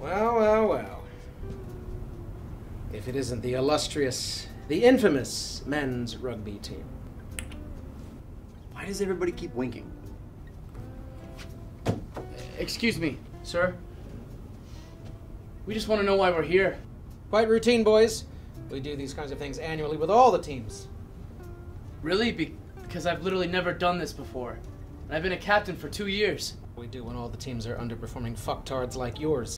Well, well, well. If it isn't the illustrious, the infamous men's rugby team. Why does everybody keep winking? Excuse me, sir. We just want to know why we're here. Quite routine, boys. We do these kinds of things annually with all the teams. Really? Because I've literally never done this before. And I've been a captain for 2 years. We do when all the teams are underperforming fucktards like yours.